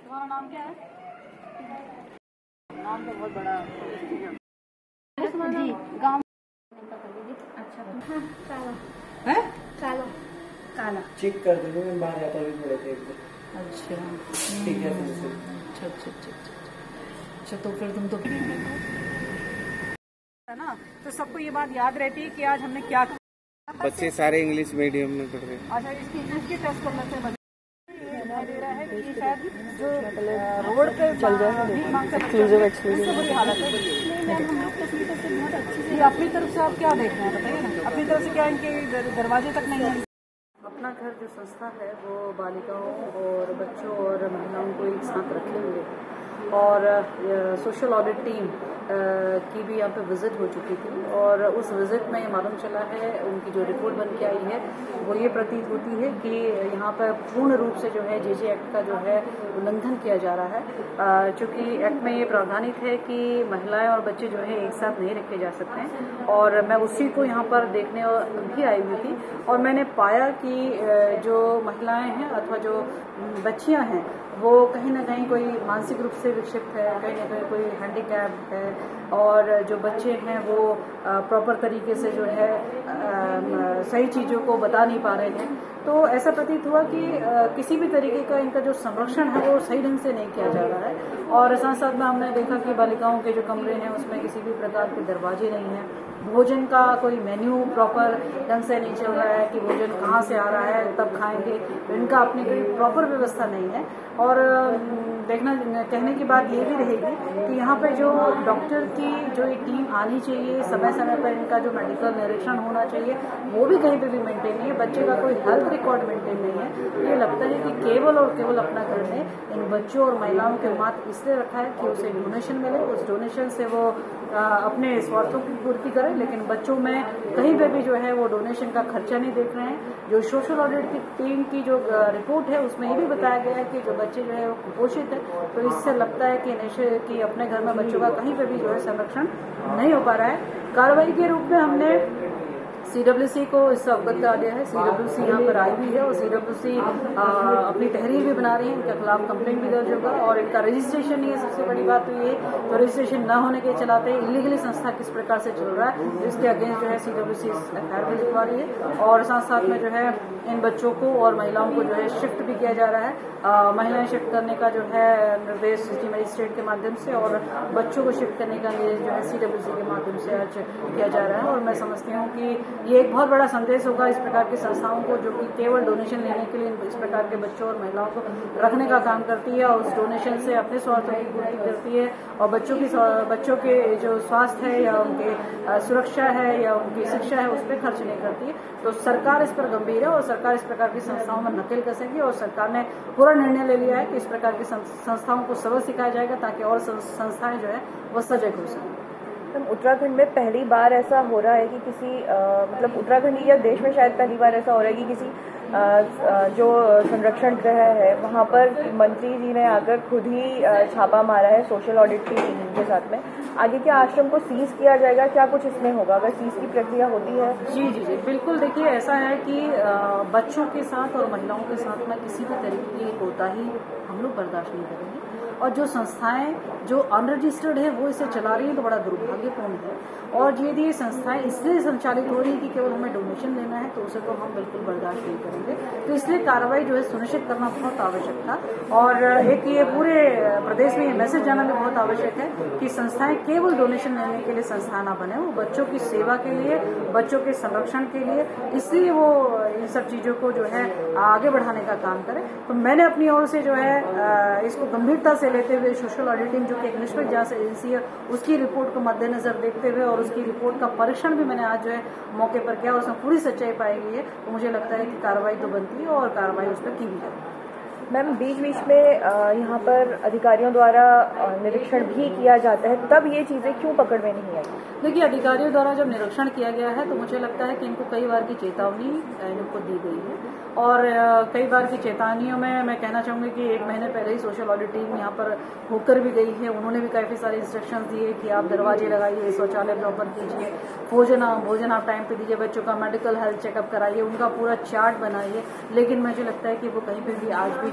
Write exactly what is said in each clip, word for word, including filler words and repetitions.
तुम्हारा नाम क्या है? नाम तो बहुत बड़ा जी। गाँव अच्छा काला है काला काला चेक कर देंगे, मैं बाहर जाता भी पड़े थे। अच्छा ठीक है। अच्छा अच्छा अच्छा अच्छा तो फिर तुम तो है ना, तो सबको ये बात याद रहती है कि आज हमने क्या किया। बच्चे सारे इंग्लिश मीडियम में पढ़ रहे हैं। अच्छा इसकी इंग्लिश की टेस्ट करने से दे रहा है कि शायद जो रोड पे चल जाए उससे बुरी हालत है। हम लोग तस्वीरों से बहुत अच्छी से अपनी तरफ से आप क्या देख रहे हैं बताइए ना, अपनी तरफ से क्या इनके दरवाजे तक नहीं है। अपना घर जो संस्था है वो बालिकाओं और बच्चों और महिलाओं को एक साथ रखे हुए और सोशल ऑडिट टीम की भी यहाँ पे विजिट हो चुकी थी और उस विजिट में ये मालूम चला है, उनकी जो रिपोर्ट बन के आई है वो ये प्रतीत होती है कि यहाँ पर पूर्ण रूप से जो है जेजे एक्ट का जो है उल्लंघन किया जा रहा है। चूँकि एक्ट में ये प्रावधानित है कि महिलाएं और बच्चे जो है एक साथ नहीं रखे जा सकते हैं और मैं उसी को यहाँ पर देखने भी आई हुई थी और मैंने पाया कि जो महिलाएं हैं अथवा जो बच्चियां हैं वो कहीं ना कहीं कोई मानसिक रूप से विक्षिप्त है, कहीं ना कहीं कोई हैंडीकैप है और जो बच्चे हैं वो प्रॉपर तरीके से जो है आ, सही चीज़ों को बता नहीं पा रहे हैं। तो ऐसा प्रतीत हुआ कि आ, किसी भी तरीके का इनका जो संरक्षण है वो सही ढंग से नहीं किया जा रहा है और साथ साथ में हमने देखा कि बालिकाओं के जो कमरे हैं उसमें किसी भी प्रकार के दरवाजे नहीं हैं, भोजन का कोई मेन्यू प्रॉपर ढंग से नहीं चल रहा है कि भोजन कहाँ से आ रहा है तब खाएंगे, इनका अपनी कोई प्रॉपर व्यवस्था नहीं है। और देखना कहने की बात ये भी रहेगी कि यहाँ पे जो डॉक्टर की जो एक टीम आनी चाहिए, समय समय पर इनका जो मेडिकल निरीक्षण होना चाहिए वो भी कहीं पे भी मेंटेन नहीं है, बच्चे का कोई हेल्थ रिकॉर्ड मेंटेन नहीं है। ये लगता है कि केवल और केवल अपना घर ने इन बच्चों और महिलाओं के मात इसलिए रखा है कि उसे डोनेशन मिले, उस डोनेशन से वो आ, अपने स्वार्थों की पूर्ति करें, लेकिन बच्चों में कहीं पे भी जो है वो डोनेशन का खर्चा नहीं देख रहे हैं। जो सोशल ऑडिट की टीम की जो रिपोर्ट है उसमें ये भी बताया गया है कि जो बच्चे जो है वो कुपोषित है, तो इससे लगता है कि नशे की अपने घर में बच्चों का कहीं पे भी जो है संरक्षण नहीं हो पा रहा है। कार्रवाई के रूप में हमने सीडब्ल्यूसी को इससे अवगत करा दिया है। सीडब्ल्यूसी यहाँ पर आई हुई है और सीडब्ल्यूसी अपनी तहरीर भी बना रही है, इनके खिलाफ कंप्लेंट भी दर्ज होगा और इनका रजिस्ट्रेशन नहीं है। सबसे बड़ी बात तो ये तो रजिस्ट्रेशन न होने के चलाते इलीगली संस्था किस प्रकार से चल रहा है, जिसके अगेंस्ट जो है सीडब्ल्यूसी एफआईआर भी लिखवा रही है और साथ साथ में जो है इन बच्चों को और महिलाओं को जो है शिफ्ट भी किया जा रहा है। आ, महिलाएं शिफ्ट करने का जो है निर्देश सिटी मजिस्ट्रेट के माध्यम से और बच्चों को शिफ्ट करने का निर्देश जो है सीडब्ल्यूसी के माध्यम से आज किया जा रहा है और मैं समझती हूँ कि ये एक बहुत बड़ा संदेश होगा इस प्रकार की संस्थाओं को जो कि केवल डोनेशन लेने के लिए इस प्रकार के बच्चों और महिलाओं को रखने का काम करती है और उस डोनेशन से अपने स्वार्थों की पूर्ति करती है और बच्चों की बच्चों के जो स्वास्थ्य है या उनके सुरक्षा है या उनकी शिक्षा है उस पर खर्च नहीं करती है। तो सरकार इस पर गंभीर है और सरकार इस प्रकार की संस्थाओं में नकेल कसेगी और सरकार ने पूरा निर्णय ले लिया है कि इस प्रकार की संस्थाओं को सबक सिखाया जाएगा ताकि और संस्थाएं जो है वो सजग हो सकें। उत्तराखंड में पहली बार ऐसा हो रहा है कि किसी आ, मतलब उत्तराखंड या देश में शायद पहली बार ऐसा हो रहा है कि किसी आ, आ, जो संरक्षण गृह है वहाँ पर मंत्री जी ने आकर खुद ही आ, छापा मारा है सोशल ऑडिट की टीम के साथ में। आगे क्या आश्रम को सीज किया जाएगा, क्या कुछ इसमें होगा अगर सीज की प्रक्रिया होती है? जी जी जी बिल्कुल। देखिए ऐसा है कि आ, बच्चों के साथ और महिलाओं के साथ में किसी भी तरीके की कोताही हम लोग बर्दाश्त नहीं करेंगे और जो संस्थाएं जो अनरजिस्टर्ड है वो इसे चला रही है तो बड़ा दुर्भाग्यपूर्ण है और यदि ये संस्थाएं इसलिए संचालित हो रही है कि केवल हमें डोनेशन लेना है तो उसे तो हम बिल्कुल बर्दाश्त नहीं करेंगे। तो इसलिए कार्रवाई जो है सुनिश्चित करना बहुत आवश्यक था और एक ये पूरे प्रदेश में ये मैसेज जाना भी बहुत आवश्यक है कि संस्थाएं केवल डोनेशन लेने के लिए संस्था ना बने, वो बच्चों की सेवा के लिए, बच्चों के संरक्षण के लिए, इसलिए वो इन सब चीजों को जो है आगे बढ़ाने का काम करे। तो मैंने अपनी ओर से जो है इसको गंभीरता से लेते हुए सोशल ऑडिटिंग जो कि एक निष्पक्ष जांच एजेंसी है उसकी रिपोर्ट को मद्देनजर देखते हुए और उसकी रिपोर्ट का परीक्षण भी मैंने आज जो है मौके पर किया और उसमें पूरी सच्चाई पाई गई है। तो मुझे लगता है कि कार्रवाई तो बनती है और कार्रवाई उस पर की भी जाती है। मैम बीच बीच में यहाँ पर अधिकारियों द्वारा निरीक्षण भी किया जाता है, तब ये चीजें क्यों पकड़ में नहीं आई? देखिए अधिकारियों द्वारा जब निरीक्षण किया गया है तो मुझे लगता है कि इनको कई बार की चेतावनी इनको दी गई है और कई बार की चेतावनियों में मैं कहना चाहूंगी कि एक महीने पहले ही सोशल ऑडिट टीम यहाँ पर होकर भी गई है। उन्होंने भी काफी सारे इंस्ट्रक्शन दिए कि आप दरवाजे लगाइए, शौचालय प्रॉपर कीजिए, भोजन भोजन आप टाइम पे दीजिए, बच्चों का मेडिकल हेल्थ चेकअप कराइए, उनका पूरा चार्ट बनाइए। लेकिन मुझे लगता है कि वो कहीं पर भी आज भी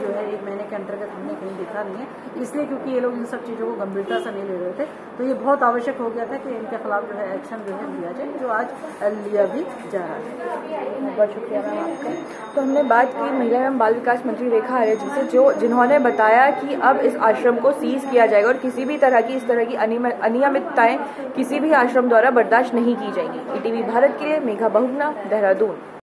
जो है एक महीने के अंतर्गत हमने कहीं देखा नहीं है, इसलिए क्योंकि ये लोग इन सब चीज़ों को गंभीरता से नहीं ले रहे थे। तो ये बहुत आवश्यक हो गया था कि इनके खिलाफ जो है एक्शन जो है लिया जाए, जो आज लिया भी जा रहा है। बहुत शुक्रिया मैम आपका। तो हमने बात की महिला एवं बाल विकास मंत्री रेखा आर्य जी से, जो जिन्होंने बताया कि अब इस आश्रम को सीज किया जाएगा और किसी भी तरह की इस तरह की अनियमितताएं किसी भी आश्रम द्वारा बर्दाश्त नहीं की जाएंगी। ईटीवी भारत के लिए मेघा बहुगुणा, देहरादून।